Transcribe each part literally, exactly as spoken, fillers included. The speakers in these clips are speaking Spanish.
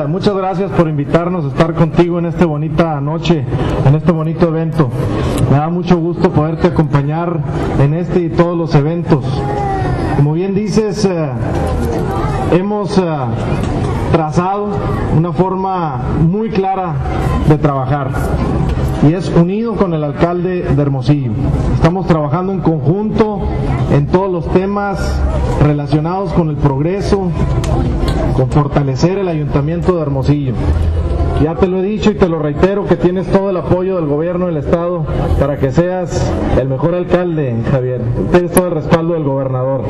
eh, muchas gracias por invitarnos a estar contigo en esta bonita noche, en este bonito evento. Me da mucho gusto poderte acompañar en este y todos los eventos. Como bien dices, eh, hemos eh, trazado una forma muy clara de trabajar, y es unido con el alcalde de Hermosillo. Estamos trabajando en conjunto en todos los temas relacionados con el progreso, con fortalecer el ayuntamiento de Hermosillo. Ya te lo he dicho y te lo reitero, que tienes todo el apoyo del gobierno del estado para que seas el mejor alcalde, Javier. Tienes todo el respaldo del gobernador.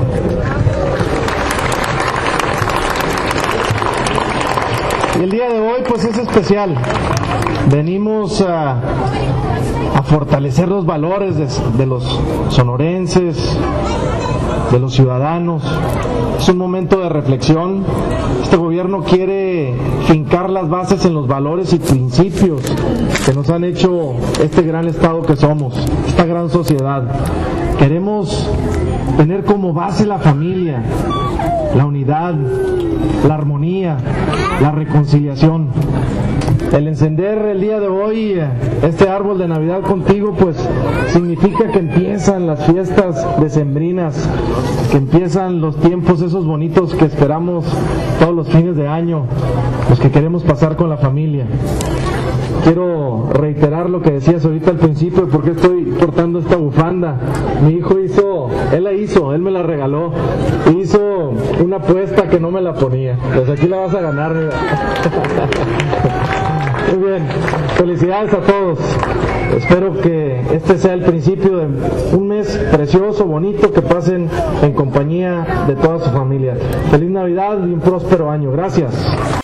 Y el día de hoy pues es especial. Venimos a, a fortalecer los valores de, de los sonorenses, de los ciudadanos. Es un momento de reflexión. Este gobierno quiere fincar las bases en los valores y principios que nos han hecho este gran estado que somos, esta gran sociedad. Queremos tener como base la familia, la unidad, la armonía, la reconciliación. El encender el día de hoy este árbol de Navidad contigo pues significa que empiezan las fiestas decembrinas, que empiezan los tiempos esos bonitos que esperamos todos los fines de año, los que queremos pasar con la familia. Quiero reiterar lo que decías ahorita al principio, porque estoy portando esta bufanda. Mi hijo hizo, él la hizo, él me la regaló, hizo una apuesta que no me la ponía. Pues aquí la vas a ganar, mira. Muy bien, felicidades a todos. Espero que este sea el principio de un mes precioso, bonito, que pasen en compañía de toda su familia. Feliz Navidad y un próspero año. Gracias.